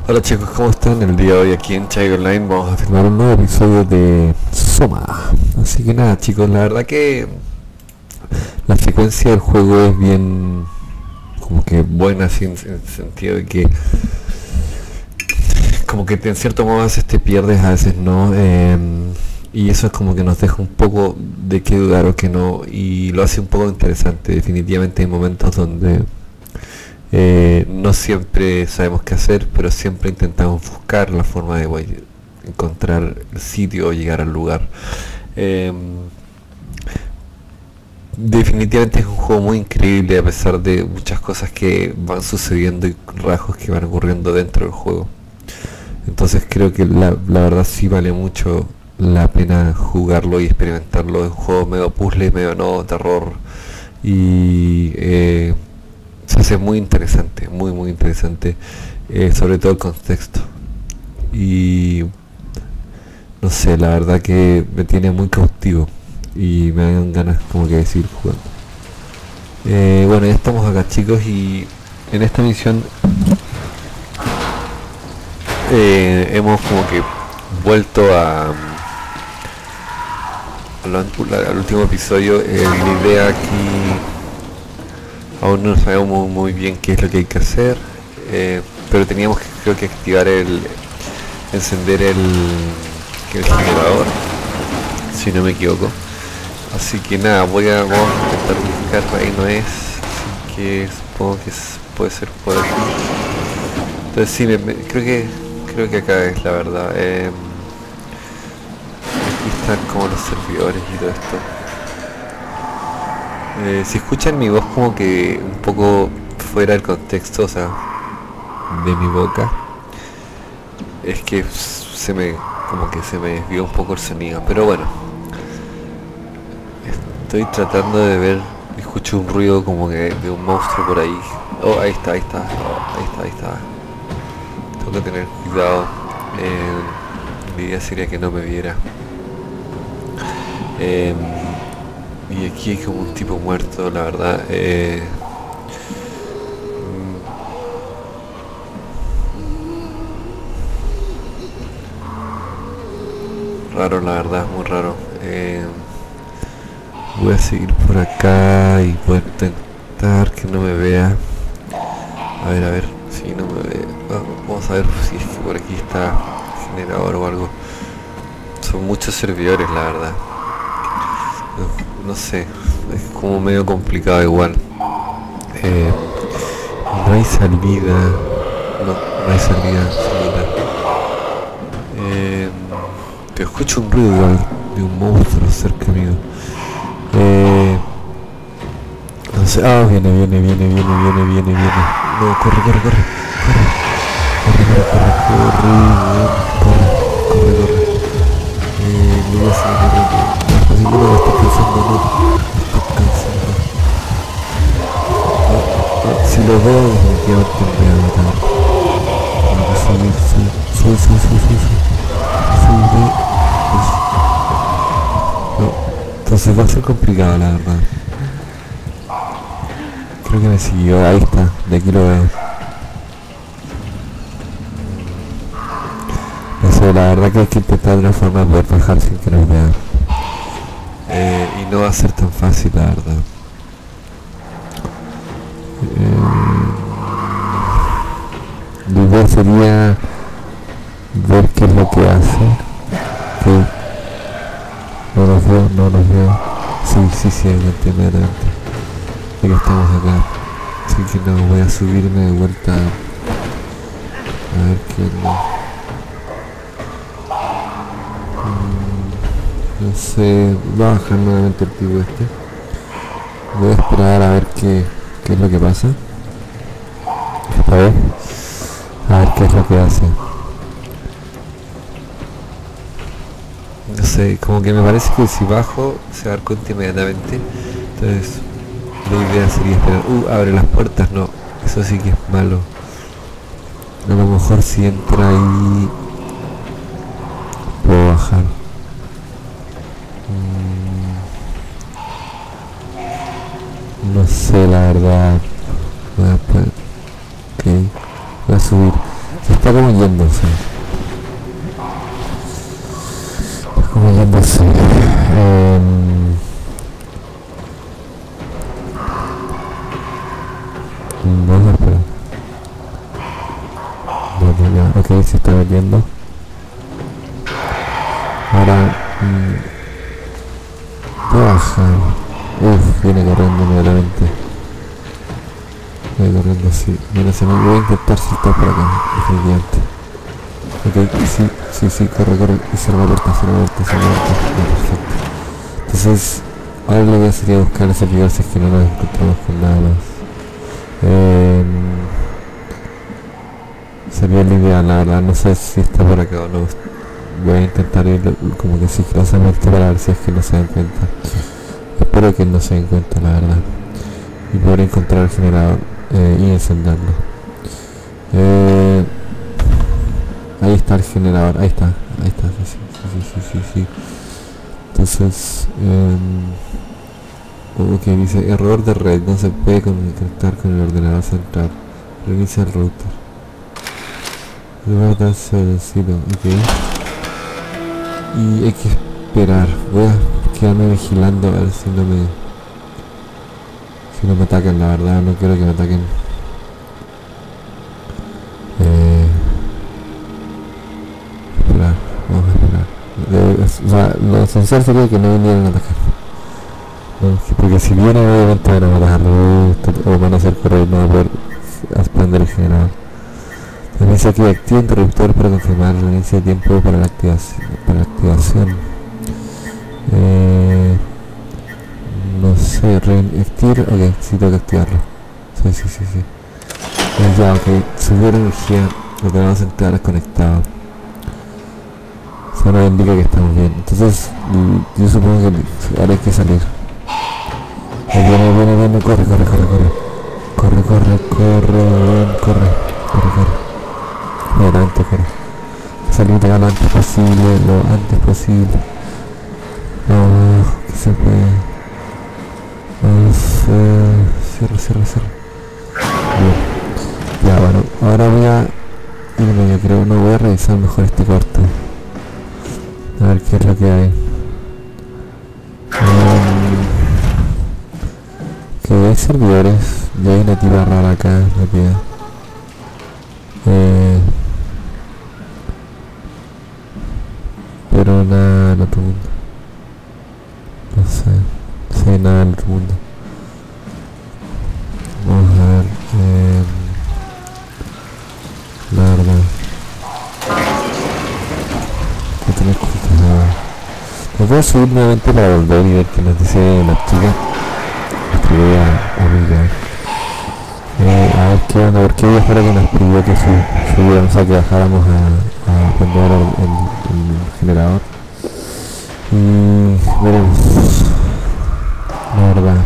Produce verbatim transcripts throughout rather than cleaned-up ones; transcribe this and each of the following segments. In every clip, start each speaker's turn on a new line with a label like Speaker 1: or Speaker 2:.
Speaker 1: Hola chicos, ¿cómo están? El día de hoy aquí en Chai Online vamos a filmar un nuevo episodio de Soma. Así que nada chicos, la verdad que la secuencia del juego es bien como que buena, así en, en el sentido de que como que en cierto modo a veces te pierdes, a veces no, eh, y eso es como que nos deja un poco de qué dudar o que no, y lo hace un poco interesante. Definitivamente hay momentos donde eh, no siempre sabemos qué hacer, pero siempre intentamos buscar la forma de bueno, encontrar el sitio o llegar al lugar. Eh, definitivamente es un juego muy increíble a pesar de muchas cosas que van sucediendo y rasgos que van ocurriendo dentro del juego. Entonces creo que la, la verdad sí vale mucho la pena jugarlo y experimentarlo. Es un juego medio puzzle, medio no, terror, y eh, se hace muy interesante, muy muy interesante, eh, sobre todo el contexto. Y no sé, la verdad que me tiene muy cautivo y me dan ganas como que de seguir jugando. Eh, bueno, ya estamos acá chicos, y en esta misión eh, hemos como que vuelto a, a lo, al último episodio. Eh, la idea aquí aún no sabemos muy, muy bien qué es lo que hay que hacer, eh, pero teníamos que, creo que activar el encender el, el generador, si no me equivoco. Así que nada, voy a, vamos a intentar buscar, ahí no es, así que supongo que es, puede ser por aquí. Entonces sí, me, me, creo que creo que acá es la verdad. Eh, aquí están como los servidores y todo esto. Eh, si escuchan mi voz como que un poco fuera del contexto, o sea, de mi boca, es que se me como que se me desvió un poco el sonido, pero bueno, estoy tratando de ver, escucho un ruido como que de un monstruo por ahí. Oh, ahí está, ahí está, oh, ahí está, ahí está. Tengo que tener cuidado. Eh, mi idea sería que no me viera. Eh, y aquí hay como un tipo muerto, la verdad. Eh, raro, la verdad, muy raro. Eh, voy a seguir por acá y voy a intentar que no me vea. A ver, a ver, si no me ve. Oh, vamos a ver si es que por aquí está el generador o algo. Son muchos servidores, la verdad. No, no sé, es como medio complicado igual. Eh, no hay salida. No, no hay salida. salida. Eh, te escucho un ruido igual de un monstruo cerca mío. Eh, no sé. Ah, viene, viene, viene, viene, viene, viene, viene. No, corre, corre, corre, corre. Corre, corre, corre, corre, corre, corre, corre. Eh, me voy a seguir corriendo. Así que no me estoy cansando, no. Me estoy cansando. No, no, si lo veo, definitivamente me voy a matar. Tengo que subir, subir, subir, subir, subir, subir. Sube. No, entonces va a ser complicado, la verdad. Creo que me siguió, ahí está, de aquí lo veo. No sé, la verdad que hay que intentar de una forma de poder bajar sin que nos vean. Eh, y no va a ser tan fácil, la verdad. Eh, la idea sería ver qué es lo que hace. Que no los veo, no los veo. Sí, sí, sí, inmediatamente. Que estamos acá, así que no, voy a subirme de vuelta a ver qué no. Mm, no sé, voy a bajar nuevamente el tipo este. Voy a esperar a ver qué, qué es lo que pasa esta vez, a ver qué es lo que hace. No sé, como que me parece que si bajo se va a dar cuenta inmediatamente. Entonces la idea sería esperar. Uh, abre las puertas, no, eso sí que es malo. A lo mejor si entra ahí puedo bajar. Mm, no sé, la verdad. Voy a, ok, voy a subir. Se está como yéndose. Está como yéndose. Eh, no, no, espera. No, no, ya. Ok, se está metiendo. Ahora... Mmm, baja. Uff, viene corriendo inmediatamente. Voy corriendo así. Mira, se me voy a intentar saltar por acá, definitivamente. Ok, sí, sí, sí, corre, corre. Y cierra la puerta, cierra la puerta, cierra la puerta. Ya, perfecto. Entonces, ahora lo que sería buscar ese lugar si es que no nos encontramos con nada más. Eh, sería la idea, la verdad, no sé si está por acá o no. Voy a intentar ir como que sigilosamente para ver si es que no se dan cuenta. Espero que no se den cuenta, la verdad. Y poder encontrar el generador eh, y encenderlo. Eh, ahí está el generador, ahí está, ahí está, sí, sí, sí, sí, sí. Entonces, eh, ok, dice error de red, no se puede conectar con el ordenador central. Reinicia el router. Lugar darse vencido, ok. Y hay que esperar, voy a quedarme vigilando a ver si no me si no me atacan, la verdad no quiero que me ataquen. Eh, esperar, vamos a esperar. De, o sea, lo esencial sería que no vinieran a atacar, no, porque si vienen obviamente van a matar o van a hacer correr y no van a poder expandir el generador. También dice que activa interruptor para confirmar el inicio de tiempo para la activación. Para la activación. Eh, no sé, reactivar. Ok, sí tengo que activarlo. Sí, sí, sí, sí. Eh, ya, ok. Subió la energía. Lo que vamos a entrar es conectado. Eso nos indica que estamos bien. Entonces, yo supongo que ahora hay que salir. Eh, viene, viene, viene. Corre, corre, corre, corre. Corre, corre, corre, corre, corre, corre. Adelante, corre. Salir de acá lo antes posible, lo antes posible. No, que se puede. Vamos, eh, cierra, cierra, cierra. Bien. Ya, bueno, ahora voy a irme, yo creo, no voy a revisar mejor este cuarto. A ver qué es lo que hay. Um, que hay servidores, ya hay una tipa rara acá, metida. Eh... Pero nada en otro mundo. No sé. No sé nada en otro mundo. Vamos a ver. Eh, la verdad. No tenés cosas nada. Me voy a subir nuevamente para volver y ver qué nos dice la chica. Escribí a, a mi guía. Eh, a ver qué onda, porque ella fuera que nos pidió que sub, subiéramos, o sea, que bajáramos a, a prender el, el, el generador. Y veremos. La verdad.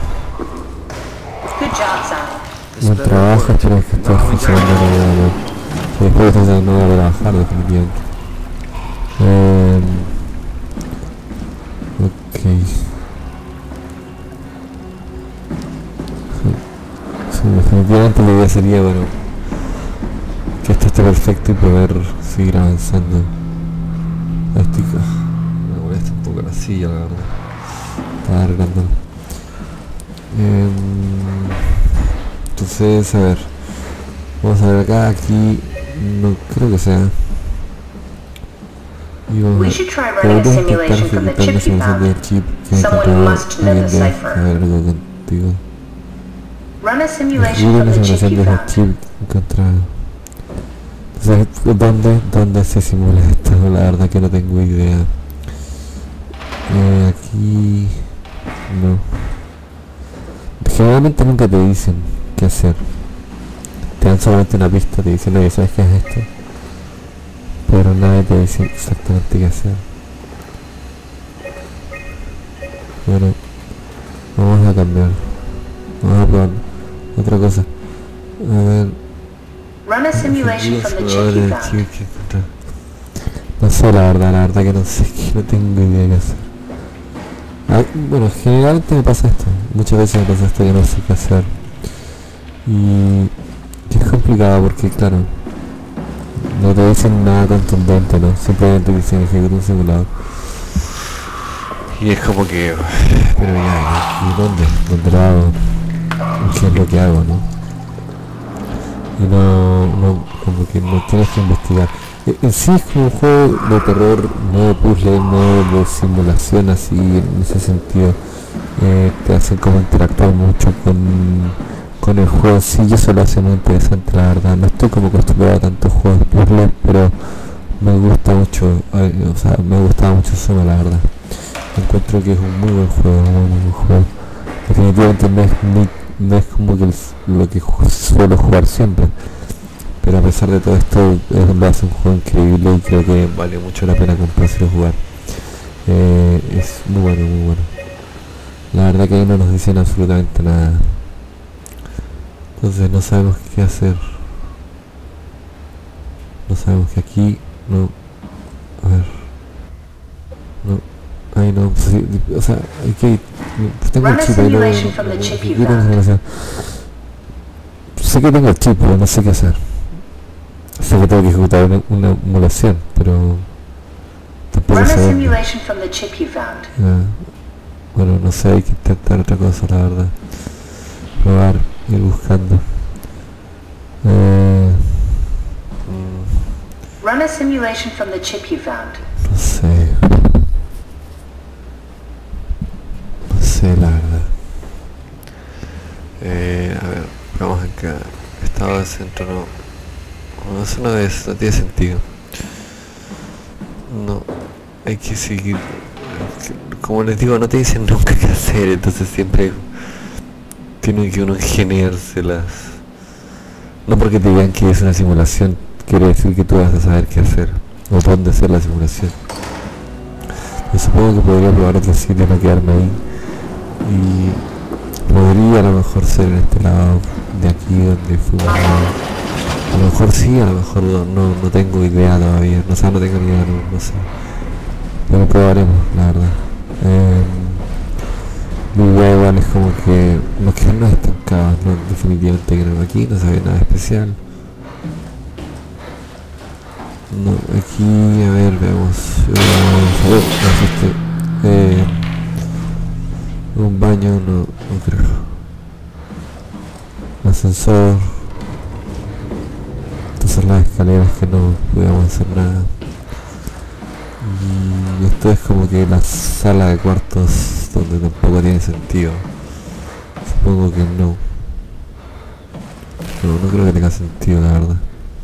Speaker 1: Buen trabajo, espero que esté funcionando nuevamente. Y después de eso no voy a trabajar definitivamente. Eh, ok. Sí, definitivamente la idea sería, bueno, que esto esté perfecto y poder seguir avanzando. Estoy, me molesta un poco la silla, la verdad. Estaba arreglando. Eh, entonces, a ver. Vamos a ver acá, aquí. No creo que sea. Y vamos a ver. Podemos intentar ejecutar la simulación del chip que he encontrado viendo. A ver algo contigo.
Speaker 2: Run a simulation
Speaker 1: Una
Speaker 2: from the chip
Speaker 1: simulación
Speaker 2: you
Speaker 1: de
Speaker 2: found.
Speaker 1: chip encontrado. Entonces, ¿dónde, ¿dónde se simula esto? La verdad que no tengo idea. Eh, aquí... No. Generalmente nunca te dicen qué hacer. Te dan solamente una pista, te dicen, oye, ¿sabes qué es esto? Pero nadie te dice exactamente qué hacer. Bueno, vamos a cambiar. Vamos a probar otra cosa. A ver...
Speaker 2: Run a simulation from the chip you found.
Speaker 1: No sé, la verdad, la verdad que no sé, que no tengo idea qué hacer. Ah, bueno, generalmente me pasa esto, muchas veces me pasa esto que no sé qué hacer. Y que es complicado porque, claro, no te dicen nada contundente, ¿no? Simplemente dicen ejecuta un simulador. Y es como que... Pero ya, ¿y dónde? ¿Dónde lo hago? ¿Qué es lo que hago, no? Y no, no, como que no tienes que investigar. En sí es como un juego de terror, no de puzzle, no de simulación así, en ese sentido. Eh, te hacen como interactuar mucho con, con el juego en sí, y eso lo hace muy interesante, la verdad. No estoy como acostumbrado a tantos juegos de puzzle, pero me gusta mucho, eh, o sea, me gustaba mucho Soma, la verdad. Encuentro que es un muy buen juego, muy, muy buen juego. Definitivamente no es, ni, no es como que el, lo que suelo jugar siempre, pero a pesar de todo esto es, lo hace un juego increíble y creo que vale mucho la pena comprarse y jugar. Eh, es muy bueno, muy bueno. La verdad que ahí no nos dicen absolutamente nada, entonces no sabemos qué hacer. No sabemos que aquí no, a ver, no. Ay no, pues, sí, o sea, hay que... Pues tengo el chip ahí, no, no, no, no, no, sé que tengo el chip, pero no sé qué hacer. Sé que tengo que ejecutar una, una emulación, pero... Tampoco sé dónde. Yeah. Bueno, no sé, hay que intentar otra cosa, la verdad. Probar, ir buscando. Eh,
Speaker 2: mm. Run a simulation from the chip you found.
Speaker 1: No sé. La verdad. Eh, a ver, vamos acá. Estado de centro, no. No, eso no, es, no tiene sentido. No, hay que seguir. Como les digo, no te dicen nunca qué hacer, entonces siempre tiene que uno ingeniárselas. No porque te digan que es una simulación, quiere decir que tú vas a saber qué hacer o dónde hacer la simulación. Yo supongo que podría probar otro sitio, no quedarme ahí. Y podría a lo mejor ser en este lado de aquí donde fuimos. A lo mejor sí, a lo mejor no, no, no tengo idea todavía, no, o sea, no tengo ni idea, no, no sé. Pero probaremos, la verdad. Eh, mi idea igual es como que nos quedamos estancados, ¿no? Definitivamente que no, aquí no se ve nada especial. No, aquí, a ver, veamos. Uh, uh, eh, un baño no, no creo. Ascensor. Estas son las escaleras que no podíamos hacer nada. Y esto es como que la sala de cuartos donde tampoco tiene sentido. Supongo que no. No, no creo que tenga sentido, la verdad.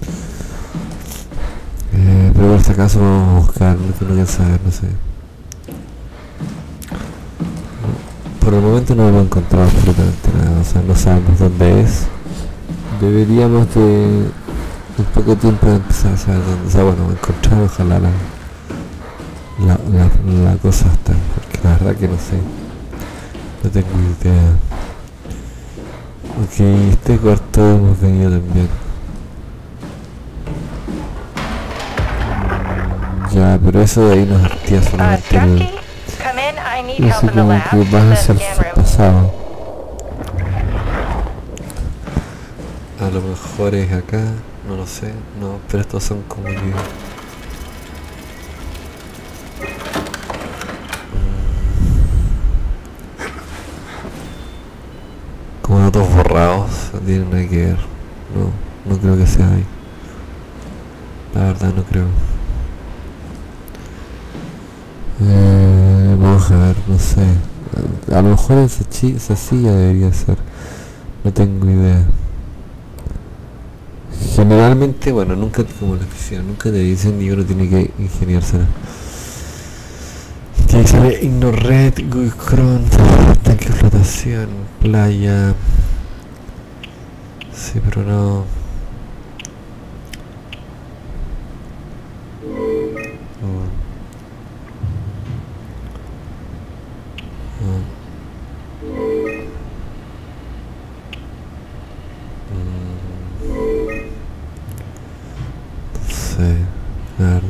Speaker 1: Eh, pero por si acaso vamos a buscar, no quiero saber, no sé. Por el momento no hemos encontrado absolutamente nada, o sea, no sabemos dónde es. Deberíamos de un poco tiempo de empezar a saber dónde, o sea, bueno, encontrar ojalá la, la, la, la cosa está, porque la verdad que no sé, no tengo idea. Ok, este cuarto hemos venido también. Ya, pero eso de ahí nos hartía solamente el... Eso como que vas hacia el pasado. A lo mejor es acá, no lo sé, no, pero estos son como que... Como datos borrados, no tienen nada que ver. No, no creo que sea ahí. La verdad no creo. Eh, vamos a ver, no sé. A, a lo mejor esa, chi esa silla debería ser. No tengo idea. Generalmente, bueno, nunca, como les decía, nunca te dicen ni uno tiene que ingeniársela. Que sale Ignored, Guicron, tanque de flotación, playa. Sí, pero no. La verdad,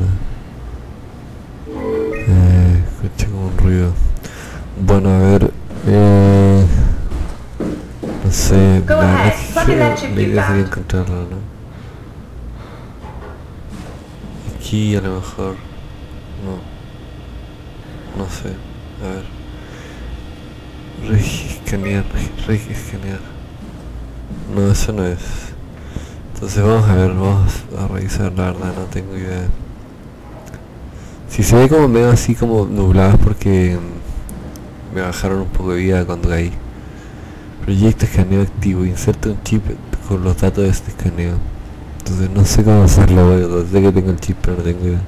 Speaker 1: eh, escuché como un ruido. Bueno, a ver, eh, no sé, la, la idea sería encontrarlo, ¿no? aquí a lo mejor. No. No sé. A ver. Regi escanear. Regi escanear. No, eso no es. Entonces vamos a ver, vamos a revisar, la verdad, no tengo idea. Si se ve como medio así como nublado es porque me bajaron un poco de vida cuando caí. Proyecto escaneo activo, inserta un chip con los datos de este escaneo. Entonces no sé cómo hacerlo, sé que tengo el chip pero no tengo idea.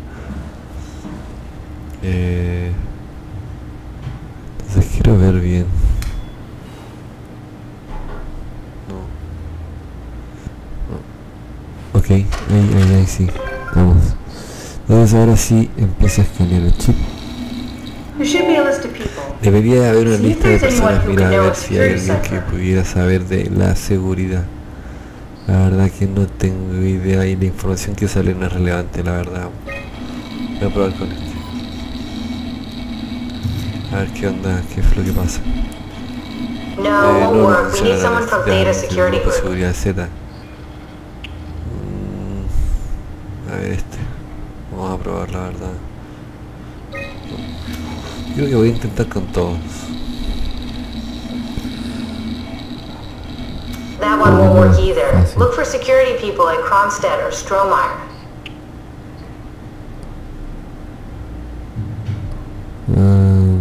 Speaker 1: Eh, entonces quiero ver bien. No. No. Ok, ahí, ahí, ahí sí. Vamos. Entonces ahora sí empieza a escanear el chip. Debería haber una lista de personas, mira a ver si hay alguien que pudiera saber de la seguridad. La verdad que no tengo idea y la información que sale no es relevante, la verdad. Voy a probar con este. A ver qué onda, qué es lo que pasa.
Speaker 2: No,
Speaker 1: eh, no,
Speaker 2: no,
Speaker 1: no
Speaker 2: we need someone from Data Security Group.
Speaker 1: Seguridad Z. Mm, a ver este. Vamos a probar la verdad. Creo que voy a intentar con todos.
Speaker 2: That one won't work either. Look for security people like Kronstadt or Strohmeyer.
Speaker 1: Um,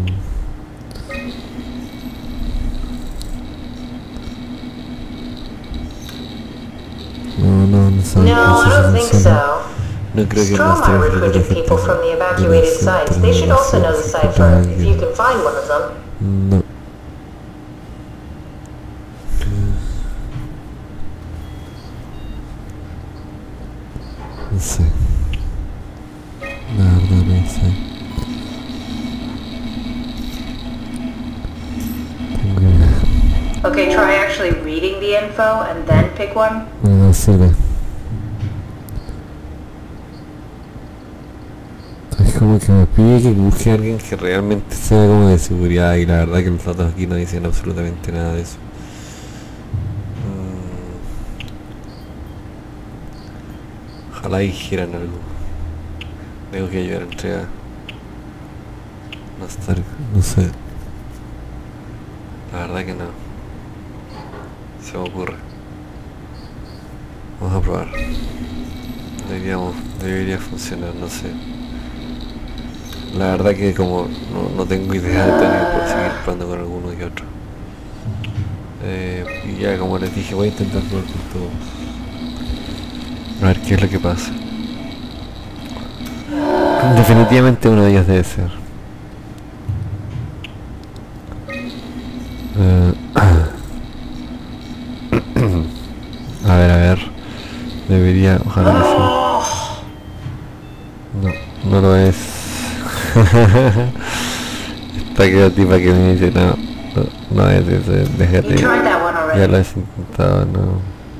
Speaker 1: no, no, no sé.
Speaker 2: No, I don't think so.
Speaker 1: No creo que
Speaker 2: Strohmeyer recruited people from the evacuated sites. They should also know the cipher, if you can find one of them.
Speaker 1: No. No sé. La verdad no sé. Tengo...
Speaker 2: Okay, try actually reading the info and then pick one.
Speaker 1: No sirve. Es como que me pide que busque a alguien que realmente sea como de seguridad y la verdad que los datos aquí no dicen absolutamente nada de eso. Ojalá dijeran algo. Tengo que ayudar a entregar. No estar, no sé. La verdad que no. Se me ocurre. Vamos a probar. Deberíamos, debería funcionar, no sé. La verdad que como no, no tengo idea de tener por seguir probando con alguno y otro. Eh, y ya como les dije, voy a intentar probar con todos. A ver qué es lo que pasa. Definitivamente uno de ellos debe ser. Uh, a ver, a ver. Debería, ojalá que sí. No, no lo es. Esta que tipa que me dice no, no, no es ese, déjate. Ya lo has intentado, no.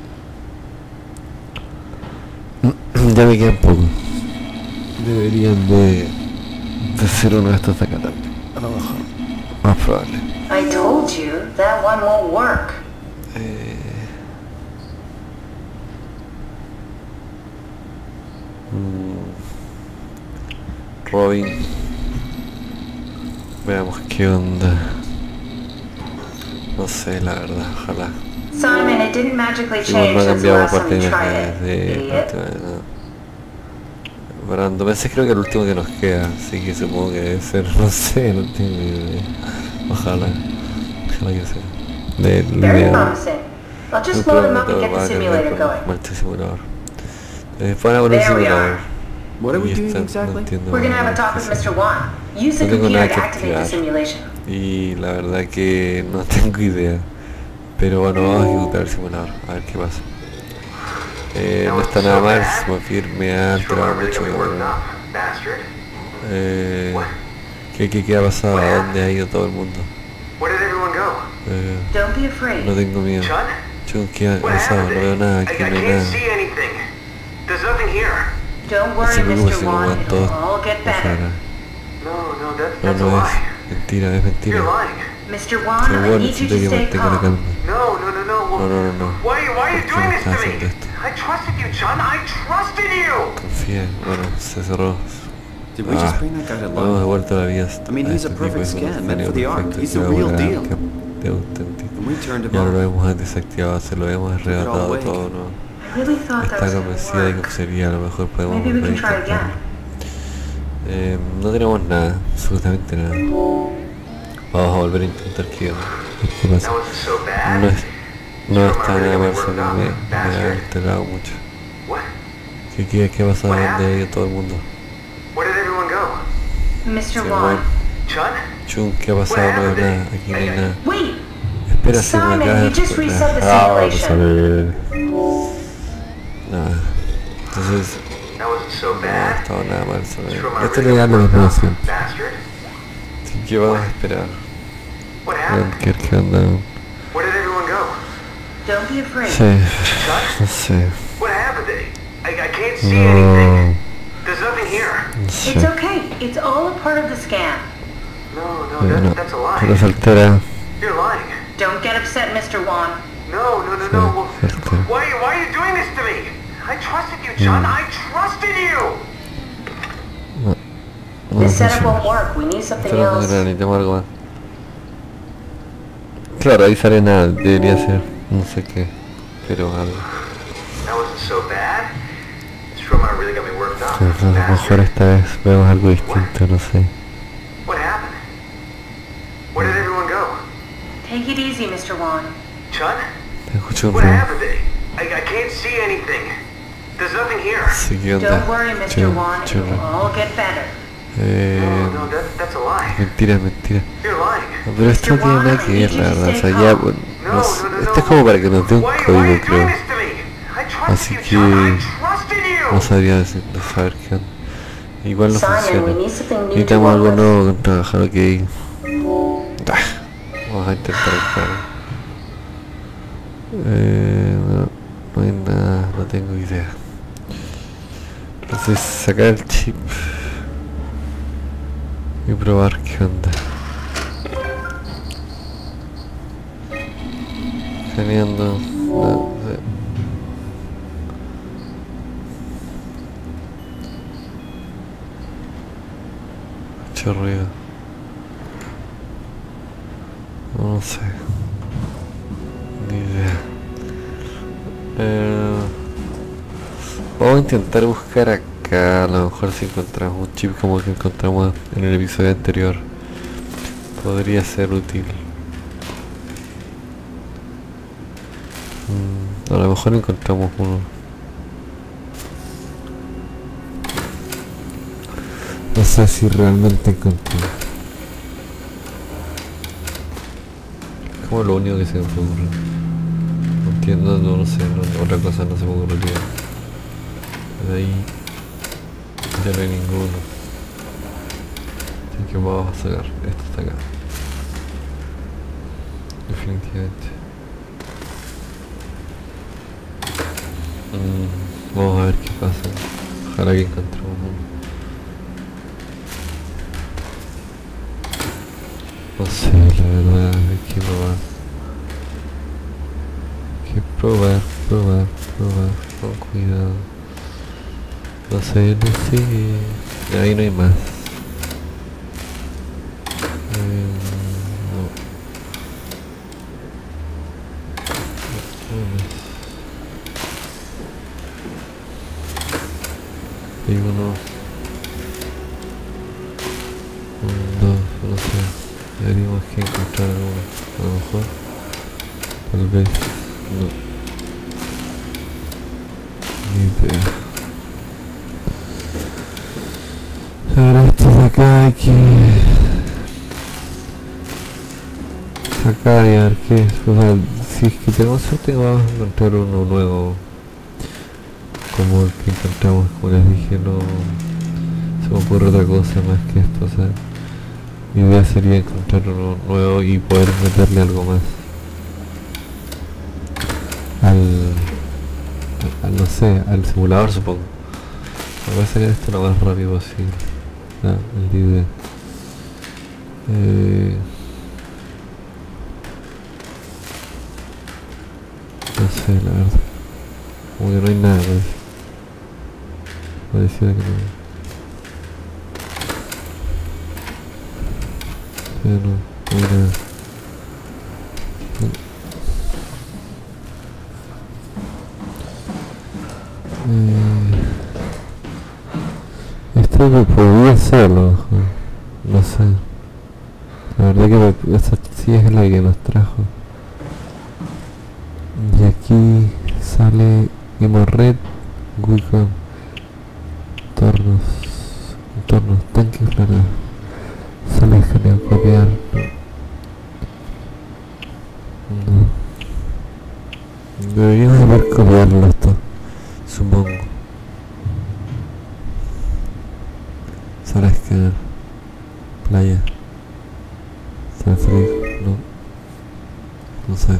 Speaker 1: Ya me queda un poco. Deberían de, de ser uno de estos de acá también. A lo mejor. Más probable.
Speaker 2: I told you that one won't work.
Speaker 1: Eh, mm, Robin. Veamos qué onda. No sé, la verdad, ojalá.
Speaker 2: Simon, it didn't magically
Speaker 1: Sí,
Speaker 2: change
Speaker 1: no ha
Speaker 2: since the
Speaker 1: cambiado
Speaker 2: last time
Speaker 1: parte
Speaker 2: you
Speaker 1: de
Speaker 2: tried
Speaker 1: las
Speaker 2: it,
Speaker 1: de
Speaker 2: idiot.
Speaker 1: no. Brando, ese creo que es el último que nos queda, así que supongo que debe ser, no sé, no tengo idea. Ojalá, ojalá que sea. De
Speaker 2: Very
Speaker 1: idea.
Speaker 2: promising. I'll just load him up and get the simulator going.
Speaker 1: Marcha simulador. Eh, van a poner
Speaker 2: There we
Speaker 1: simulador.
Speaker 2: are.
Speaker 3: What are we
Speaker 1: Y
Speaker 3: doing
Speaker 1: esta- no
Speaker 3: exactly?
Speaker 1: entiendo
Speaker 2: We're gonna have a
Speaker 1: nada
Speaker 2: talk
Speaker 1: qué
Speaker 2: with
Speaker 1: es.
Speaker 2: Mister Wan. Use the
Speaker 1: No tengo
Speaker 2: computer
Speaker 1: nada
Speaker 2: to
Speaker 1: que
Speaker 2: activate the
Speaker 1: activar.
Speaker 2: simulation.
Speaker 1: Y la verdad que no tengo idea. Pero bueno, vamos a ejecutar el simulador, a ver qué pasa. Eh, no está nada mal, Smurfir me ha alterado mucho. Eh, ¿qué, qué, ¿Qué ha pasado? ¿A dónde ha ido todo el mundo? Eh,
Speaker 2: Don't be afraid.
Speaker 1: no tengo miedo. Chun, ¿qué ha pasado? No veo nada, aquí no hay nada.
Speaker 2: Don't
Speaker 1: No
Speaker 2: worry,
Speaker 1: se preocupe,
Speaker 2: Mister
Speaker 1: si no
Speaker 2: Wan.
Speaker 1: van
Speaker 2: It'll
Speaker 1: todos
Speaker 2: all get better.
Speaker 1: afuera. No, no es mentira, es mentira.
Speaker 2: Mister Wan,
Speaker 1: Pero
Speaker 2: I
Speaker 1: bueno,
Speaker 2: need you
Speaker 1: necesito
Speaker 2: to
Speaker 1: que
Speaker 2: stay
Speaker 1: mantenga la
Speaker 2: calm.
Speaker 1: calma. No, no, no, no. ¿Por qué me estás haciendo esto?
Speaker 3: I trusted you, John. I trusted you.
Speaker 1: Confié. Bueno, se cerró.
Speaker 4: Did we just bring that guy to
Speaker 1: Hemos
Speaker 4: life?
Speaker 1: devuelto la vida.
Speaker 4: I mean, he's a perfect scan, meant for the Ark. He's the real deal.
Speaker 1: De auténtico.
Speaker 4: And we turned him
Speaker 1: Y ahora lo
Speaker 4: off.
Speaker 1: hemos desactivado, se lo hemos arrebatado
Speaker 4: awake.
Speaker 1: todo, ¿no?
Speaker 2: I really thought that
Speaker 1: Está
Speaker 2: was gonna
Speaker 1: convencida de que
Speaker 2: work.
Speaker 1: sería, a lo mejor podemos
Speaker 2: Maybe we
Speaker 1: volver a
Speaker 2: can try
Speaker 1: intentarlo.
Speaker 2: again.
Speaker 1: Eh, no tenemos nada, absolutamente nada. Vamos a volver a intentar que... ¿Qué pasa?
Speaker 3: That wasn't so bad.
Speaker 1: No, es, no
Speaker 3: Sure,
Speaker 1: está
Speaker 3: my
Speaker 1: nada
Speaker 3: radio
Speaker 1: mal,
Speaker 3: worked
Speaker 1: solo
Speaker 3: out,
Speaker 1: me, me ha
Speaker 3: bastard.
Speaker 1: alterado mucho.
Speaker 3: What?
Speaker 1: ¿Qué, qué, qué ha pasado?
Speaker 3: What
Speaker 1: ¿Dónde ha
Speaker 3: happened?
Speaker 1: ido todo el mundo?
Speaker 3: Where did everyone go?
Speaker 2: Mister
Speaker 1: Sí,
Speaker 2: Wan.
Speaker 1: bueno.
Speaker 3: Chun?
Speaker 1: Chun, ¿qué ha pasado? No hay nada, aquí no hay nada.
Speaker 2: Wait!
Speaker 1: Espera, si me
Speaker 2: Simon,
Speaker 1: acaba
Speaker 2: you just reset the
Speaker 1: Ah, vamos a
Speaker 2: simulation.
Speaker 1: ver. Nada. Entonces,
Speaker 3: That wasn't so
Speaker 1: no ha
Speaker 3: bad.
Speaker 1: estado nada mal, solo
Speaker 3: Sure, my
Speaker 1: esto
Speaker 3: radio
Speaker 1: le da lo
Speaker 3: worked
Speaker 1: mismo
Speaker 3: out,
Speaker 1: siempre.
Speaker 3: bastard.
Speaker 1: Así que vamos a esperar.
Speaker 3: What
Speaker 1: A
Speaker 3: happened?
Speaker 1: ver qué onda.
Speaker 3: Where did everyone go?
Speaker 2: Don't be afraid.
Speaker 1: Sí,
Speaker 3: Chun?
Speaker 1: no sé.
Speaker 3: What happened? I, I can't see
Speaker 1: No,
Speaker 3: anything. There's nothing here.
Speaker 1: no
Speaker 2: It's
Speaker 1: sé.
Speaker 2: okay. It's all a part of the scam.
Speaker 3: No, no,
Speaker 1: Pero
Speaker 3: that,
Speaker 1: no,
Speaker 3: that's a
Speaker 1: pero
Speaker 3: lie.
Speaker 1: se altera.
Speaker 3: You're lying.
Speaker 2: Don't get upset, Mister Wan.
Speaker 3: No, no, no,
Speaker 1: Sí,
Speaker 3: no. Well,
Speaker 1: se altera.
Speaker 3: why, why are you doing this to me? I trusted you, John.
Speaker 1: Mm.
Speaker 3: I trusted you.
Speaker 1: Vamos
Speaker 2: This
Speaker 1: a
Speaker 2: setup won't
Speaker 1: hacer.
Speaker 2: work. We need something
Speaker 1: Esto no
Speaker 2: else.
Speaker 1: funciona, necesitamos algo más. Claro, ahí sale nada, debería ser. No sé qué. Pero algo.
Speaker 3: That wasn't so bad. Stromar really got me worked up.
Speaker 1: Pero a lo mejor
Speaker 3: Bastard.
Speaker 1: esta vez vemos algo distinto, no sé.
Speaker 3: What happened? Where did everyone go?
Speaker 2: Take it easy, Mister Wan.
Speaker 3: Chun?
Speaker 1: Te escucho un
Speaker 3: What
Speaker 1: ruido.
Speaker 3: happened? I, I can't see anything. There's nothing here.
Speaker 1: Sí, ¿qué onda?
Speaker 2: Don't worry, Mister
Speaker 1: Chun,
Speaker 2: Wan. It
Speaker 1: chun.
Speaker 2: will all get better.
Speaker 1: Eh,
Speaker 3: No, no, that, that's a lie.
Speaker 1: mentira, mentira.
Speaker 3: You're lying.
Speaker 1: No, pero esto no tiene nada que ver, la verdad. O sea, ya, bueno,
Speaker 3: No,
Speaker 1: no
Speaker 3: no,
Speaker 1: sé,
Speaker 3: no, no.
Speaker 1: esto es como para que nos dé un
Speaker 3: Why, why are
Speaker 1: código,
Speaker 3: you doing
Speaker 1: creo.
Speaker 3: this to me? I trusted
Speaker 1: Así
Speaker 3: you,
Speaker 1: que
Speaker 3: John. I trusted you.
Speaker 1: no sabría decir, no saber qué onda. Igual no
Speaker 2: Simon, we
Speaker 1: funciona.
Speaker 2: need something new to
Speaker 1: Necesitamos
Speaker 2: work
Speaker 1: algo
Speaker 2: with.
Speaker 1: nuevo con trabajar, ok. Ah, vamos a intentar buscar. Eh, no, no hay nada, no tengo idea. Entonces sacar el chip y probar qué onda. Geniando, no sé. Mucho ruido. No sé. Ni idea. Eh, vamos a intentar buscar acá. A lo mejor si encontramos un chip como que encontramos en el episodio anterior. Podría ser útil. Mm, a lo mejor encontramos uno. No sé si realmente encontré. Es como lo único que se me ocurre. No entiendo, no, no sé, no, otra cosa no se me ocurriría. De ahí ya no hay ninguno. Así que vamos a sacar. Esto está acá. Definitivamente. Mm, vamos a ver qué pasa. Ojalá que encontremos uno. No sé, la verdad, hay que probar. Hay que probar, probar, probar, con cuidado. No sé, no sé. Ahí no hay más. Eh, no. No más. Hay uno. Un, dos, no sé. Deberíamos que encontrar uno, a lo mejor, tal vez, no, ni idea. Ahora esto de acá hay que sacar y a ver qué es. O sea, si es que tenemos suerte vamos a encontrar uno nuevo, como el que encontramos, como les dije, no se me ocurre otra cosa más que esto, o sea. Mi idea sería encontrar uno nuevo y poder meterle algo más al, al, al no sé, al simulador, supongo. Voy a hacer esto lo más rápido posible. Ah, es la idea. Eh, no sé, la verdad. Como que no hay nada, parece. Pareciera que no. Pero no, no hay nada. Eh, esto que podría hacerlo, no sé. La verdad que esta sí es la que nos trajo. Y aquí sale Game of Red, Wicom, entornos, entornos, tanques, claro. Sale escanear, copiar. No. Deberíamos haber copiarlo esto, supongo. Sale escanear. Playa. Transferir, no. No sé.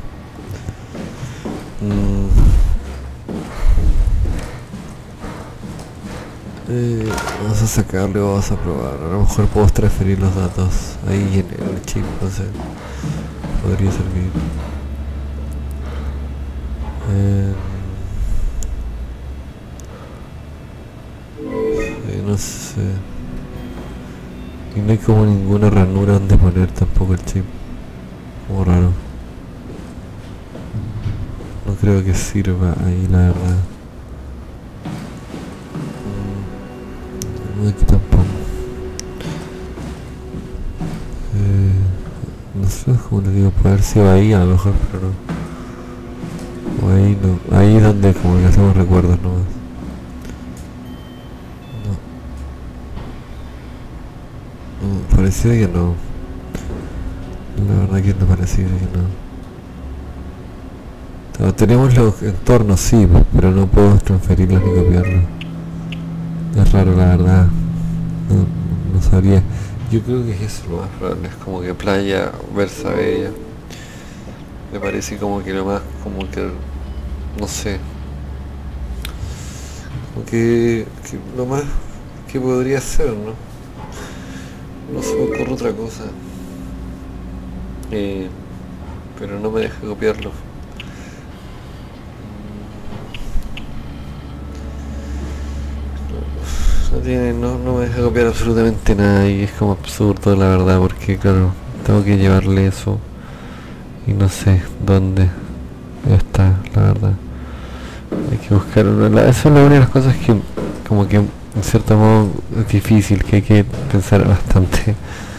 Speaker 1: Mm. Eh, vamos a sacarle, vamos a probar. A lo mejor puedo transferir los datos ahí en el chip, no sé. Podría servir. Eh, eh, no sé. Y no hay como ninguna ranura donde poner tampoco el chip. Como raro. No creo que sirva ahí, la verdad. No, aquí tampoco. Eh, no sé cómo le digo, puede haber sido ahí a lo mejor, pero no. O ahí no. Ahí es donde como que hacemos recuerdos nomás. No. No, pareciera que no. La verdad que no pareciera que no. No, tenemos los entornos, sí, pero no podemos transferirlos ni copiarlos. Es raro, la verdad. No, no sabría. Yo creo que es eso lo más probable. Es como que playa, Versa Bella. Me parece como que lo más, como que, no sé. Como que, que lo más que podría ser, ¿no? No se me ocurre otra cosa. Eh, pero no me deja copiarlo. No, tiene, no, no me deja copiar absolutamente nada y es como absurdo, la verdad, porque claro, tengo que llevarle eso y no sé dónde está, la verdad. Hay que buscarlo. Esa es una de las cosas que como que en cierto modo es difícil, que hay que pensar bastante.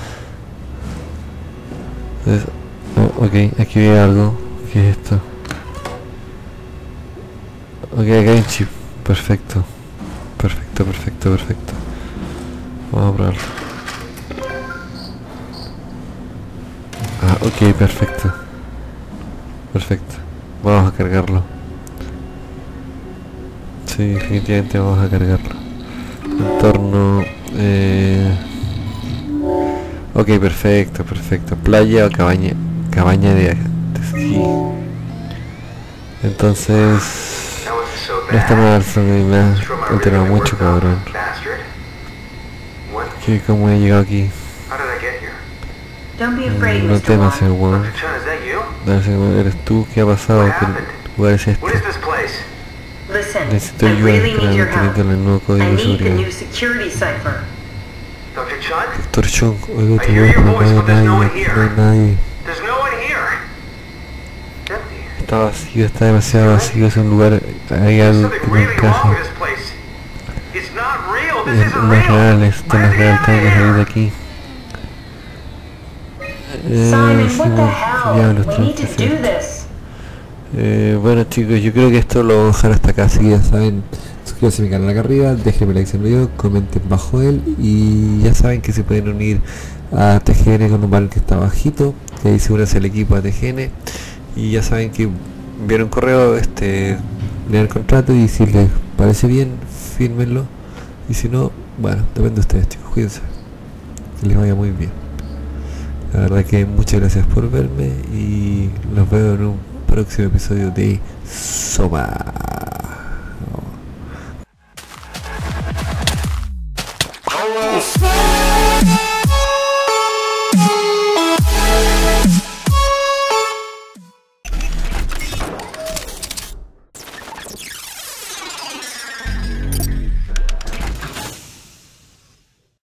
Speaker 1: Entonces, oh, ok, aquí hay algo. ¿Qué es esto? Ok, acá hay un chip. Perfecto. Perfecto, perfecto, perfecto. Vamos a probarlo. Ah, ok, perfecto. Perfecto. Vamos a cargarlo. Sí, definitivamente vamos a cargarlo. Entorno... Eh... Ok, perfecto, perfecto. Playa o cabaña. Cabaña de, de esquí. Entonces... No está mal, son, me ha alterado mucho, cabrón. ¿Qué, ¿Cómo he llegado aquí? Mm, no temas, ser weón. ¿Eres tú? ¿Qué ha pasado? ¿Qué lugar es este? Necesito ayuda para mantener el nuevo código de seguridad. Doctor Chung, oigo tu voz, pero no hay nadie, aquí no hay nadie. Está vacío, está demasiado vacío, es un lugar, hay algo que no encaja. Es, no es real, esto no es real, tengo que salir de aquí. Eh, sí, diablos, tengo que hacer esto. Eh, bueno chicos, yo creo que esto lo voy a dejar hasta acá, así que ya saben, suscríbanse a mi canal acá arriba, déjenme like en el video, comenten bajo él y ya saben que se pueden unir a T G N con un banner que está bajito, que ahí se une al equipo a T G N. Y ya saben que enviar un correo, este, leer el contrato y si les parece bien, fírmenlo. Y si no, bueno, depende de ustedes chicos, cuídense. Que les vaya muy bien. La verdad que muchas gracias por verme y los veo en un próximo episodio de Soba. Oh.